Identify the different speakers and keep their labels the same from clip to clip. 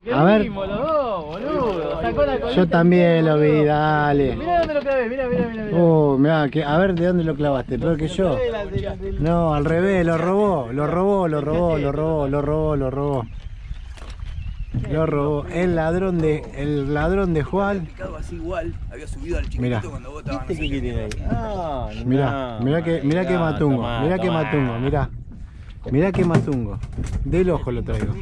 Speaker 1: A ver.
Speaker 2: Los dos, boludo. Sacó la colita.
Speaker 1: Yo también lo vi, dale.
Speaker 2: Mirá dónde lo clavé, mirá.
Speaker 1: Mirá, a ver de dónde lo clavaste, peor que yo. No, al revés, lo robó. El ladrón de Juan. Mirá. Mirá que matungo, mirá que matungo. Del ojo lo traigo.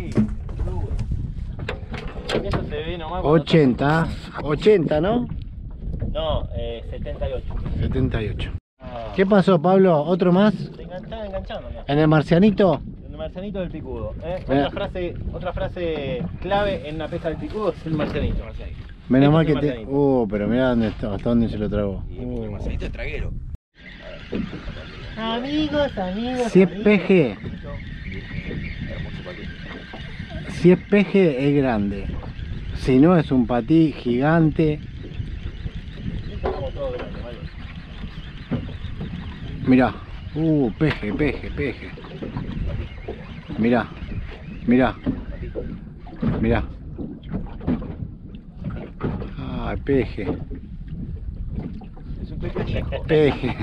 Speaker 2: Eso se ve nomás.
Speaker 1: 80, ¿no?
Speaker 2: No, 78.
Speaker 1: 78. ¿Qué pasó, Pablo? ¿Otro más?
Speaker 2: Estaba enganchando.
Speaker 1: ¿En el marcianito?
Speaker 2: El marcianito del picudo. Otra
Speaker 1: Mirá.
Speaker 2: frase clave en la pesca del picudo es el marcianito.
Speaker 1: Menos mal que te... pero mirá dónde está, hasta dónde se lo tragó.
Speaker 3: El marcianito es traguero.
Speaker 2: Amigos.
Speaker 1: Si es peje... Si es peje es grande. Si no es un patí gigante. Mirá. Peje. Mirá. Ay, peje.
Speaker 2: Es un peje.
Speaker 1: Peje.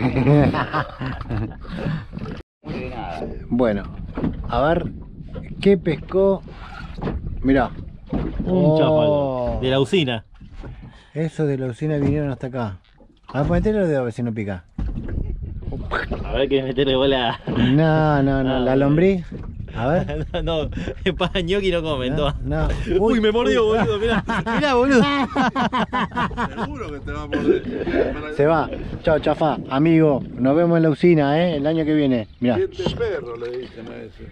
Speaker 1: Bueno, a ver qué pescó. Mirá.
Speaker 2: Un chapalo. De la usina.
Speaker 1: Eso de la usina vinieron hasta acá. A ver, ponete los dedos a ver si no pica.
Speaker 2: A ver que meterle bola.
Speaker 1: No, la lombriz. A ver.
Speaker 2: No, para ñoqui no comen,
Speaker 1: No.
Speaker 2: Uy, me mordió, boludo, mirá, boludo.
Speaker 3: Seguro que te va a morder.
Speaker 1: Se va. Chao, chafa. Amigo, nos vemos en la usina, el año que viene. Mirá.
Speaker 3: Diente perro le dicen a ese.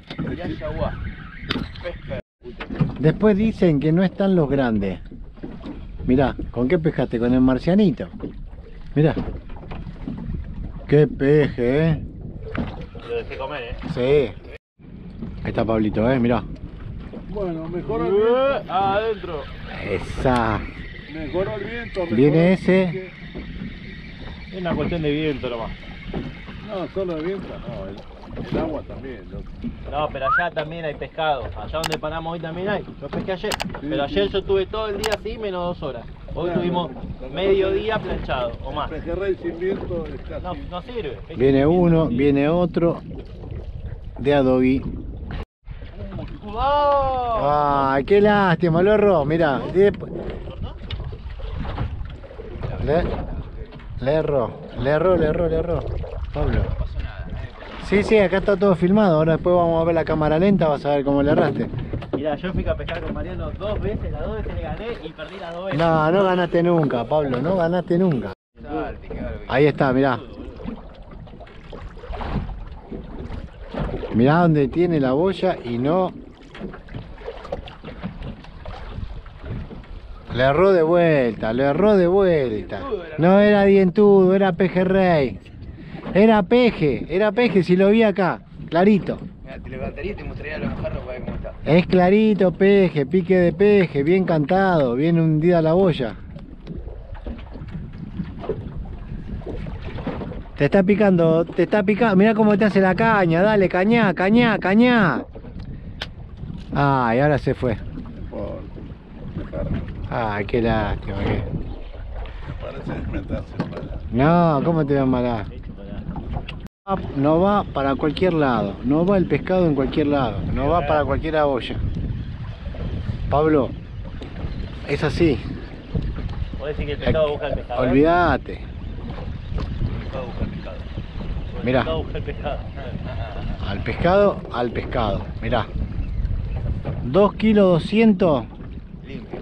Speaker 1: Después dicen que no están los grandes. Mirá, ¿con qué pescaste? Con el marcianito. Mirá. Qué peje,
Speaker 2: Lo dejé comer,
Speaker 1: Sí. Ahí está Pablito, mirá.
Speaker 3: Bueno, mejora el viento.
Speaker 2: Adentro.
Speaker 1: Esa.
Speaker 3: Mejora el viento.
Speaker 1: Viene ese.
Speaker 2: Es una cuestión de viento nomás.
Speaker 3: No, solo el viento, no, el agua también.
Speaker 2: No, pero allá también hay pescado. Allá donde paramos hoy también hay. Yo pesqué ayer. Pero ayer yo estuve todo el día así, menos 2 horas. Hoy tuvimos medio día planchado o más.
Speaker 3: Pejerrey sin viento es casi...
Speaker 2: No sirve.
Speaker 1: Viene uno, viene otro. De adobe. Ay, qué lástima, lo erró, mirá. Le erró. Pablo. Sí, acá está todo filmado. Ahora después vamos a ver la cámara lenta, vas a ver cómo le erraste.
Speaker 2: Mirá, yo fui a pescar con Mariano 2 veces, las 2 veces le gané y perdí las 2 veces.
Speaker 1: No ganaste nunca, Pablo, no ganaste nunca. Ahí está, mirá. Mirá donde tiene la boya y no... Le erró de vuelta. No era dientudo, era pejerrey. Era peje, si lo vi acá, clarito.
Speaker 4: Mira, te levantaría y te mostraría los mojarros para ver cómo está.
Speaker 1: Es clarito peje, pique de peje, bien cantado, bien hundida la boya. Te está picando, mirá cómo te hace la caña, dale, cañá. Ay, ahora se fue. Ay, qué lástima.
Speaker 3: Parece meterse para...
Speaker 1: No, ¿cómo te va a embalar? No va para cualquier lado, no va el pescado en cualquier lado, no va para cualquier boya. Pablo, es así.
Speaker 2: ¿Podés decir que el pescado busca el pescado?
Speaker 1: Olvídate.
Speaker 2: El pescado busca el pescado.
Speaker 1: Mirá.
Speaker 2: El pescado busca el pescado.
Speaker 1: Al pescado, mirá. 2 kilos 200.
Speaker 4: Limpio.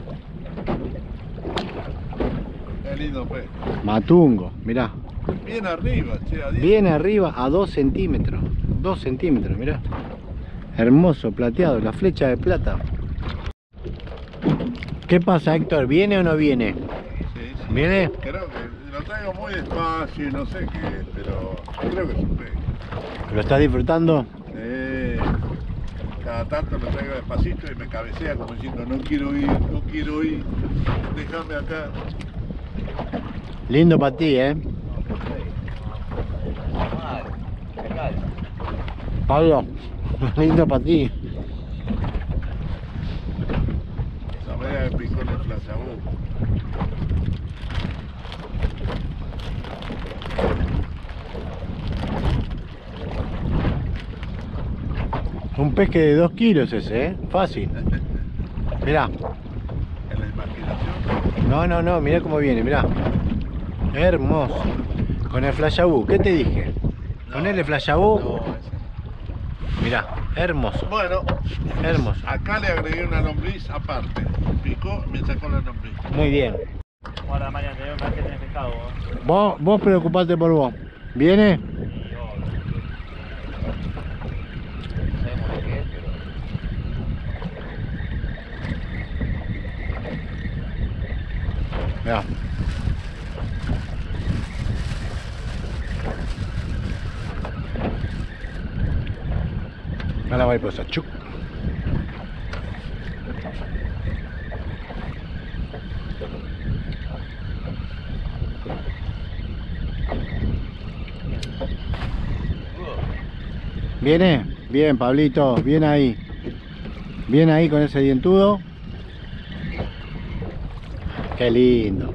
Speaker 3: Qué lindo pez.
Speaker 1: Matungo, mirá.
Speaker 3: Bien arriba, che, a 10.
Speaker 1: Bien arriba a 2 centímetros. 2 centímetros, mirá. Hermoso, plateado, la flecha de plata. ¿Qué pasa, Héctor? ¿Viene o no viene?
Speaker 3: Sí.
Speaker 1: ¿Viene?
Speaker 3: Creo que lo traigo muy despacio y no sé qué es, pero creo que es un pez.
Speaker 1: ¿Lo estás disfrutando?
Speaker 3: Cada tanto lo traigo despacito y me cabecea como diciendo no quiero ir, déjame acá.
Speaker 1: Lindo para ti, Pablo, lindo para ti.
Speaker 3: flashabú.
Speaker 1: Un pesque de 2 kilos ese, ¿eh? Fácil. Mirá.
Speaker 3: En la imaginación.
Speaker 1: No, mirá cómo viene, mirá. Hermoso. Con el flashabú, ¿qué te dije? Ponele flashabú.
Speaker 3: No, ese.
Speaker 1: Mirá, hermoso.
Speaker 3: Bueno,
Speaker 1: Hermoso.
Speaker 3: acá le agregué una lombriz aparte. Picó, me sacó la lombriz.
Speaker 1: Muy bien.
Speaker 2: Guarda, Marian, te veo que tenés pescado, vos.
Speaker 1: Vos preocupate por vos. ¿Viene?
Speaker 4: Sabemos lo que es, pero...
Speaker 1: Mirá. A la mariposa. Chuc. ¿Viene? Bien, Pablito, bien ahí. Bien ahí con ese dientudo. Qué lindo.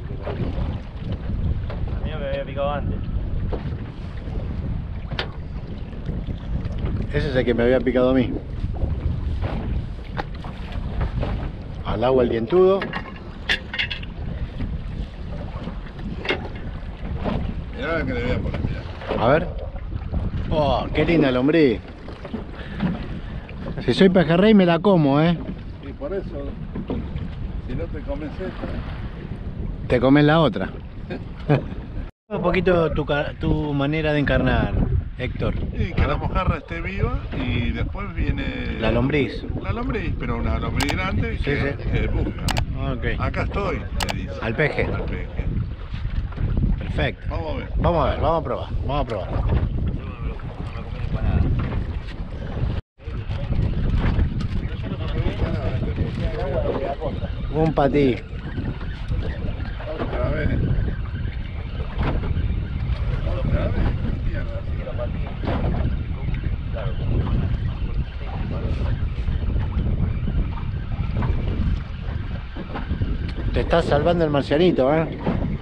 Speaker 2: A mí me había picado antes.
Speaker 1: Ese es el que me había picado a mí. Al agua el dientudo.
Speaker 3: Mirá la que le voy a poner, mirá.
Speaker 1: A ver. Oh, qué linda lombriz. Si soy pejerrey me la como, ¿eh?
Speaker 3: Y por eso, si no te comes esta,
Speaker 1: Te comes la otra. Un poquito tu manera de encarnar, Héctor.
Speaker 3: y que la mojarra esté viva y después viene...
Speaker 1: La lombriz.
Speaker 3: La lombriz, pero una lombriz grande
Speaker 1: Sí,
Speaker 3: que
Speaker 1: sí.
Speaker 3: busca.
Speaker 1: Ok.
Speaker 3: Acá estoy, le dice.
Speaker 1: Al peje.
Speaker 3: Al peje.
Speaker 1: Perfecto.
Speaker 3: Vamos a ver.
Speaker 1: Vamos a ver, vamos a probar. Vamos a probar. Un patí.
Speaker 3: Otra vez. Otra vez. Mierda.
Speaker 1: Te estás salvando el marcianito, ¿eh?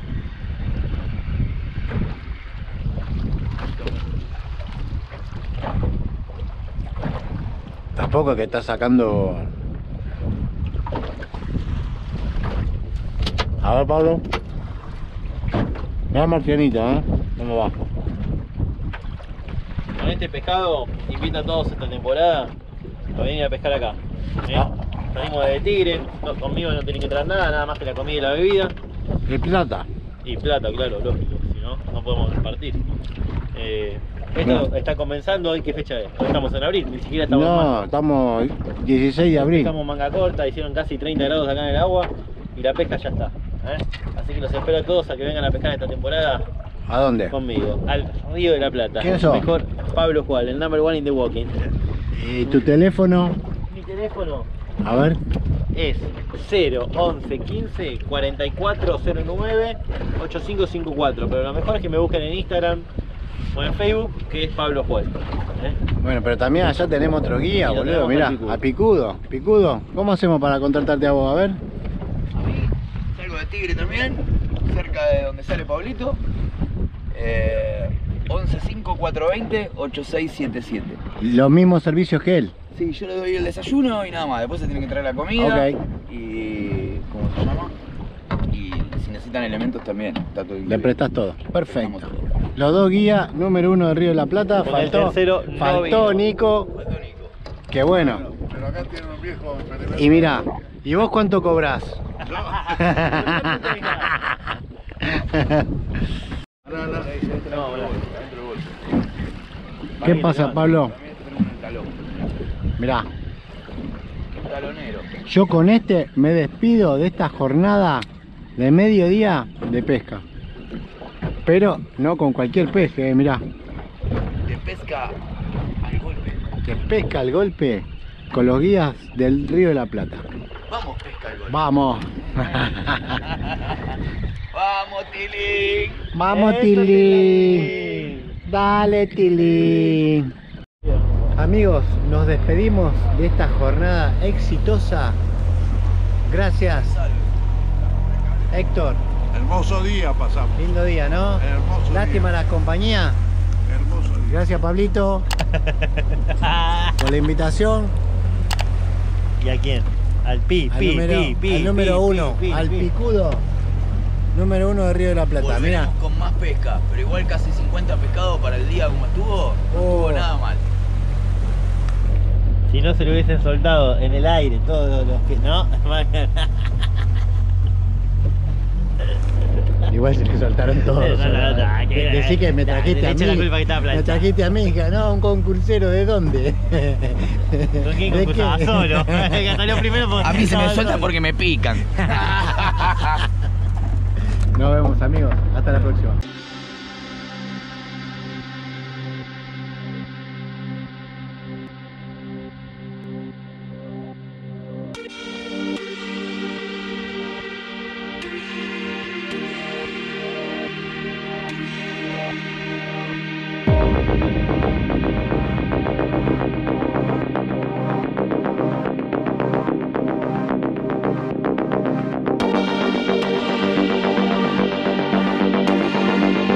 Speaker 1: Tampoco que estás sacando... A ver, Pablo. Mira el marcianito, ¿eh? ¿Cómo va?
Speaker 2: Con este pescado invito a todos esta temporada a venir a pescar acá.
Speaker 1: Ah.
Speaker 2: Salimos de Tigre, conmigo no tienen que entrar nada más que la comida y la bebida.
Speaker 1: El plata.
Speaker 2: Y plata, claro, lógico, si no, no podemos repartir. Esto está comenzando, ¿hoy qué fecha es? Hoy estamos en abril, ni siquiera estamos en
Speaker 1: No,
Speaker 2: mayo.
Speaker 1: estamos 16 de abril.
Speaker 2: Estamos manga corta, hicieron casi 30 grados acá en el agua y la pesca ya está. ¿eh? Así que los espero a todos a que vengan a pescar esta temporada
Speaker 1: ¿A dónde?
Speaker 2: conmigo, al Río de la Plata.
Speaker 1: ¿Quién sos?
Speaker 2: Mejor Pablo Juan, el number one in the walking.
Speaker 1: ¿Y tu teléfono?
Speaker 2: Mi teléfono
Speaker 1: A ver.
Speaker 2: es 0 11 15 4409 8554, pero lo mejor es que me busquen en Instagram o en Facebook, que es Pablo Juan.
Speaker 1: Bueno, pero también allá tenemos otro guía,
Speaker 2: Y lo
Speaker 1: boludo.
Speaker 2: tenemos
Speaker 1: Mirá,
Speaker 2: al Picudo.
Speaker 1: a Picudo. Picudo, ¿cómo hacemos para contratarte a vos? A ver.
Speaker 4: A mí, salgo de Tigre también, cerca de donde sale Pablito. 115420-8677.
Speaker 1: Los mismos servicios que él.
Speaker 4: Sí, yo le doy el desayuno y nada más. Después se tiene que traer la comida.
Speaker 1: Ok.
Speaker 4: Y... ¿cómo se llama? Y si necesitan elementos también. Está todo
Speaker 1: Le
Speaker 4: incluido.
Speaker 1: prestás todo. Perfecto.
Speaker 4: Prestamos todo.
Speaker 1: Los dos guías, número 1 de Río de la Plata.
Speaker 2: Con el
Speaker 1: Faltó,
Speaker 2: tercero no
Speaker 1: faltó
Speaker 2: vino.
Speaker 1: Nico.
Speaker 4: Faltó Nico.
Speaker 1: Que bueno.
Speaker 3: Pero acá tiene un viejo...
Speaker 1: Y mirá, ¿y vos cuánto cobrás?
Speaker 3: Yo...
Speaker 2: No, boludo.
Speaker 1: ¿Qué pasa, Pablo?
Speaker 4: También tenemos un talón.
Speaker 1: Mirá,
Speaker 4: Un talonero.
Speaker 1: yo con este me despido de esta jornada de mediodía de pesca. Pero no con cualquier pesca, mirá.
Speaker 4: De pesca al golpe.
Speaker 1: Que pesca al golpe con los guías del Río de la Plata.
Speaker 4: Vamos, pesca al golpe.
Speaker 1: Vamos.
Speaker 4: Vamos, Tilín.
Speaker 1: Vamos,
Speaker 2: Eso,
Speaker 1: Tilín.
Speaker 2: Tilín.
Speaker 1: Dale, Tilín. Amigos, nos despedimos de esta jornada exitosa. Gracias Héctor,
Speaker 3: Hermoso día pasamos.
Speaker 1: lindo día, ¿no?
Speaker 3: Hermoso
Speaker 1: Lástima
Speaker 3: día.
Speaker 1: la compañía.
Speaker 3: Hermoso día.
Speaker 1: Gracias, Pablito, por la invitación.
Speaker 2: ¿Y a quién? Al
Speaker 1: Al número uno, al picudo. Número 1 de Río de la Plata. Mira,
Speaker 4: Volveremos con más pesca, pero igual casi 50 pescados para el día como estuvo, no estuvo nada mal.
Speaker 2: Si no se lo hubiesen soltado en el aire todos los que... ¿No?
Speaker 1: igual se le soltaron todos. Decí que me trajiste a mí.
Speaker 2: Le eché la culpa que estaba
Speaker 1: Me
Speaker 2: planchado.
Speaker 1: trajiste a mí, hija. No, un concursero, ¿de dónde?
Speaker 2: ¿Con quién
Speaker 1: ¿De
Speaker 2: concursaba?
Speaker 1: qué?
Speaker 2: Solo. Que salió primero porque
Speaker 4: A mí se me
Speaker 2: estaba
Speaker 4: suelta
Speaker 2: solo.
Speaker 4: porque me pican.
Speaker 1: Nos vemos, amigos. Hasta la próxima.